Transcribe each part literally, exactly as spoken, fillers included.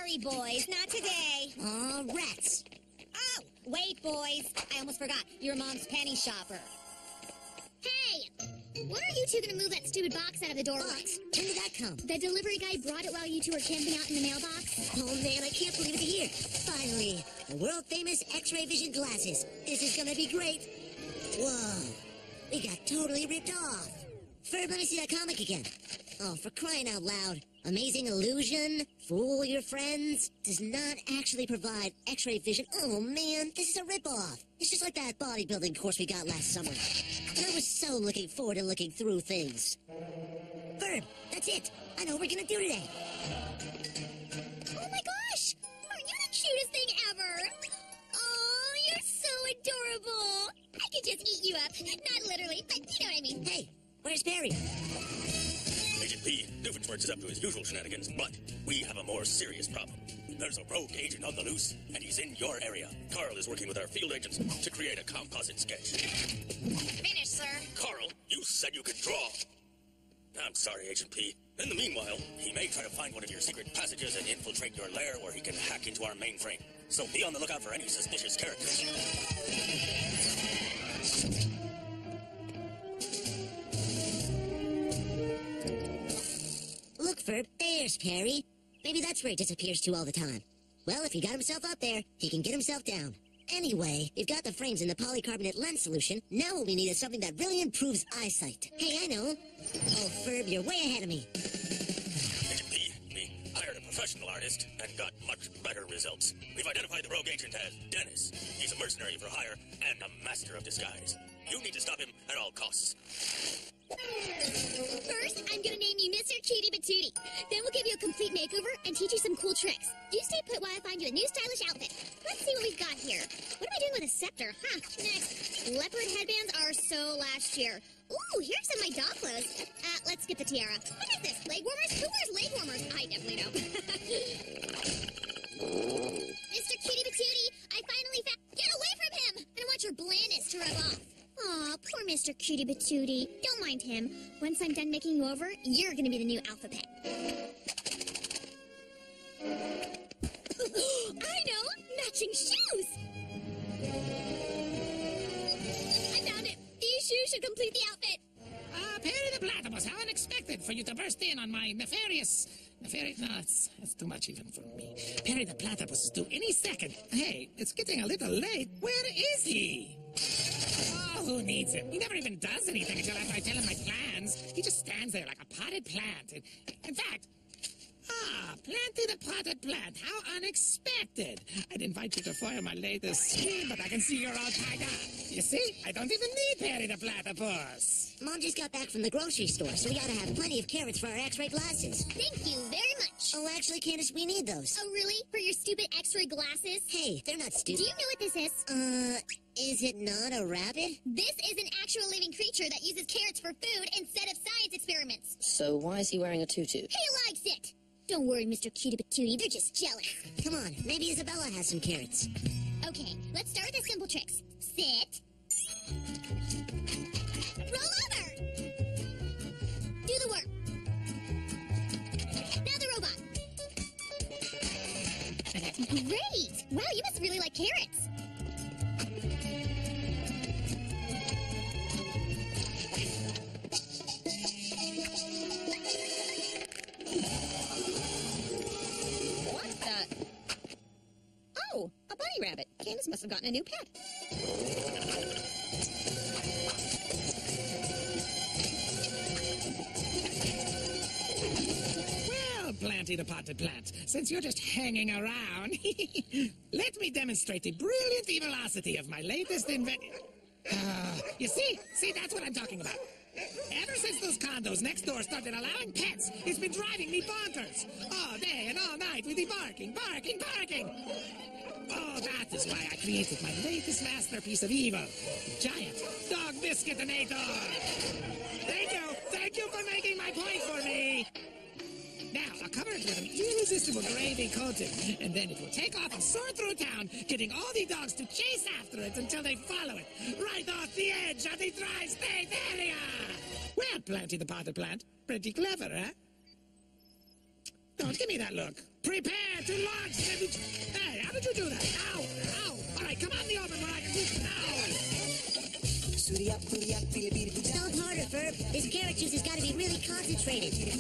sorry, boys. Not today. Aw, rats. Oh, wait, boys. I almost forgot. Your mom's penny shopper. Hey! When are you two gonna move that stupid box out of the doorway? Box? When did that come? The delivery guy brought it while you two were camping out in the mailbox. Oh, man, I can't believe it's here. Finally, the world-famous X-ray vision glasses. This is gonna be great. Whoa, we got totally ripped off. Ferb, let me see that comic again. Oh, for crying out loud. Amazing illusion, fool your friends, does not actually provide X-ray vision. Oh, man, this is a ripoff. It's just like that bodybuilding course we got last summer. And I was so looking forward to looking through things. Ferb, that's it. I know what we're gonna do today. Oh my gosh! Aren't you the cutest thing ever? Oh, you're so adorable. I could just eat you up. Not literally, but you know what I mean. Hey, where's Perry? Agent P, Doofenshmirtz is up to his usual shenanigans, but we have a more serious problem. There's a rogue agent on the loose, and he's in your area. Carl is working with our field agents to create a composite sketch. Finished, sir. Carl, you said you could draw. I'm sorry, Agent P. In the meanwhile, he may try to find one of your secret passages and infiltrate your lair where he can hack into our mainframe. So be on the lookout for any suspicious characters. Look, Ferb, there's Perry. Maybe that's where he disappears to all the time. Well, if he got himself up there, he can get himself down. Anyway, we've got the frames in the polycarbonate lens solution. Now what we need is something that really improves eyesight. Hey, I know. Oh, Ferb, you're way ahead of me. Agent P, we hired a professional artist and got much better results. We've identified the rogue agent as Dennis. He's a mercenary for hire and a master of disguise. You need to stop him at all costs. First, I'm gonna name you Mister Cutie Patootie. Then we'll give you a complete makeover and teach you some cool tricks. You stay put while I find you a new stylish outfit. Let's see what we've got here. What am I doing with a scepter? Huh, next. Leopard headbands are so last year. Ooh, here's some of my dog clothes. Uh, let's skip the tiara. What is this, leg warmers? Who wears leg warmers? I definitely don't. Mister Cutie Patootie, I finally found... Get away from him! I don't want your blandness to rub off. Aw, poor Mister Cutie Patootie. Don't mind him. Once I'm done making you over, you're gonna be the new alpha pet. I know! Matching shoes! I found it! These shoes should complete the outfit! Ah, uh, Perry the Platypus, how unexpected for you to burst in on my nefarious... Nefarious... No, it's, it's too much even for me. Perry the Platypus is due any second. Hey, it's getting a little late. Where is he? Oh, who needs him? He never even does anything until after I tell him my plans. He just stands there like a potted plant. In, in fact... Ah, Planty the potted plant. How unexpected. I'd invite you to foil my latest scheme, but I can see you're all tied up. You see? I don't even need Perry the Platypus. Mom just got back from the grocery store, so we gotta have plenty of carrots for our X-ray glasses. Thank you very much. Oh, actually, Candace, we need those. Oh, really? For your stupid X-ray glasses? Hey, they're not stupid. Do you know what this is? Uh, is it not a rabbit? This is an actual living creature that uses carrots for food instead of science experiments. So why is he wearing a tutu? He likes it. Don't worry, Mister Cutie Patootie, they're just jealous. Come on, maybe Isabella has some carrots. Okay, let's start with the simple tricks. Sit. Roll over. Do the work. Now the robot. Great! Wow, you must really like carrots. Oh, a bunny rabbit. Candace must have gotten a new pet. Well, Planty the potted plant, since you're just hanging around, let me demonstrate the brilliant velocity of my latest invention. Uh, you see? See, that's what I'm talking about. Ever since those condos next door started allowing pets, it's been driving me bonkers. All day and all night with the barking, barking, barking. Oh, that is why I created my latest masterpiece of evil. Giant Dog Biscuitinator. Thank you. Thank you for making my point for me. Now, I'll cover it with an irresistible gravy coating, and then it will take off and soar through town, getting all the dogs to chase after it until they follow it, right off the edge of the tri-state area. Well, Planty the potted plant, pretty clever, huh? Don't give me that look. Prepare to launch. Hey, how did you do that? Ow, ow. All right, come out in the open where I can do ow. Stomp harder, Ferb. This carrot juice has got to be really concentrated. Hey,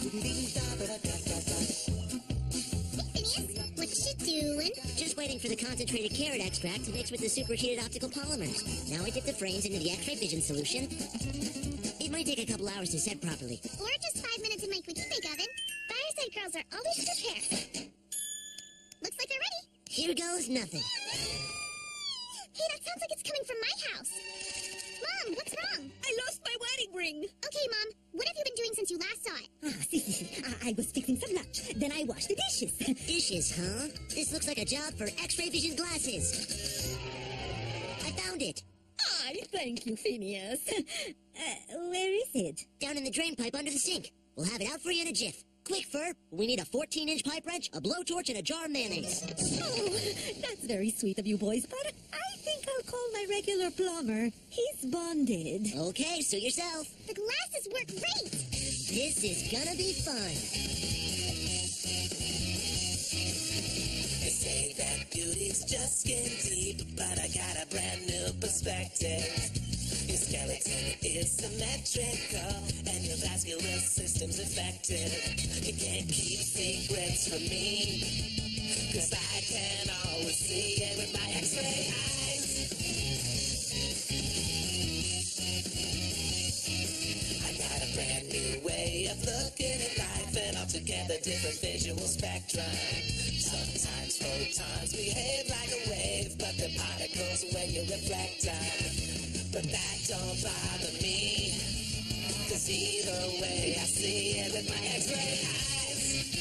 Phineas, what you doing? Just waiting for the concentrated carrot extract to mix with the superheated optical polymers. Now I dip the frames into the X-ray vision solution. It might take a couple hours to set properly. Or just five minutes in my quickie bake oven. Fireside girls are always prepared. Looks like they're ready. Here goes nothing. Hey, that sounds like it's coming from my house. Mom, what's wrong? I lost my wedding ring. Okay, Mom, what have you been doing since you last saw it? Ah, see, see, see. I, I was fixing some lunch. Then I washed the dishes. Dishes, huh? This looks like a job for X-ray vision glasses. I found it. I thank you, Phineas. uh, where is it? Down in the drain pipe under the sink. We'll have it out for you in a jiff. Quick, Ferb. We need a fourteen inch pipe wrench, a blowtorch, and a jar of mayonnaise. Oh, that's very sweet of you boys, but I think I'll call my regular plumber. He's bonded. Okay, suit yourself. The glasses work great. This is gonna be fun. They say that beauty's just skin deep, but I got a brand new perspective. Your skeleton is symmetrical, and your vascular system's effective. You can't keep secrets from me, 'cause I can always see it with my X-ray eyes. I got a brand new way of looking at life, and altogether different visual spectrum. Sometimes photons behave like a wave, but they're particles when you reflect them. But that don't bother me, 'cause either way I see it with my X-ray eyes.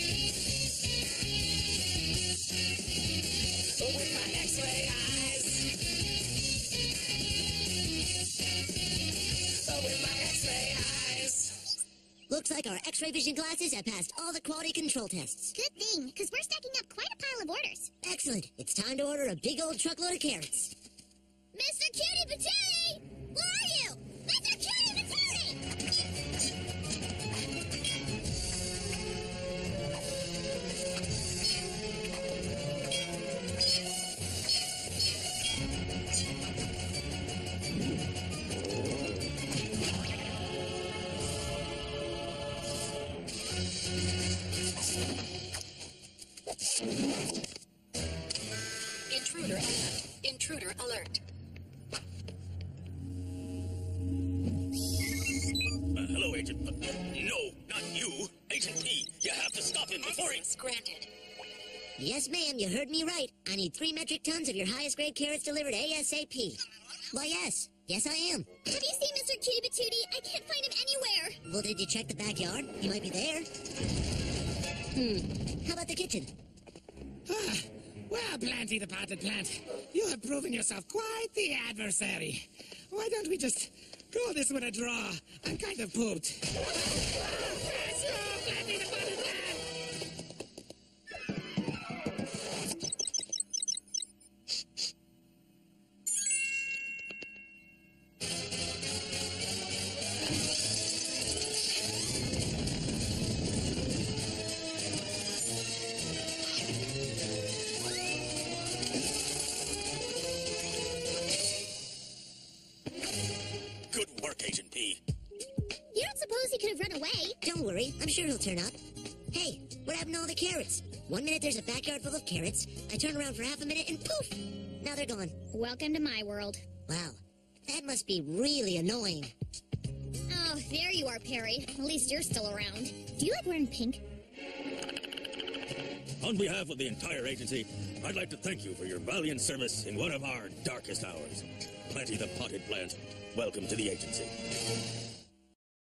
With my X-ray eyes. With my X-ray eyes. Looks like our X-ray vision glasses have passed all the quality control tests. Good thing, because we're stacking up quite a pile of orders. Excellent. It's time to order a big old truckload of carrots. Mister Cutie Patootie! Where are you? Mister Cutie Patootie! Intruder alert. Intruder alert. Uh, hello, Agent. Uh, no, not you. Agent P. You have to stop him before he... Access granted. Yes, ma'am, you heard me right. I need three metric tons of your highest grade carrots delivered ASAP. Why, yes. Yes, I am. Have you seen Mister Cutie Patootie? I can't find him anywhere. Well, did you check the backyard? He might be there. Hmm. How about the kitchen? Ah, well, Planty the potted plant, you have proven yourself quite the adversary. Why don't we just go this with a draw? I'm kind of pooped. Bless you, Planty the potted plant! Good work, Agent P. You don't suppose he could have run away? Don't worry, I'm sure he'll turn up. Hey, what happened to all the carrots? One minute there's a backyard full of carrots, I turn around for half a minute and poof! Now they're gone. Welcome to my world. Wow, that must be really annoying. Oh, there you are, Perry. At least you're still around. Do you like wearing pink? On behalf of the entire agency, I'd like to thank you for your valiant service in one of our darkest hours. Planty the potted plant, welcome to the agency.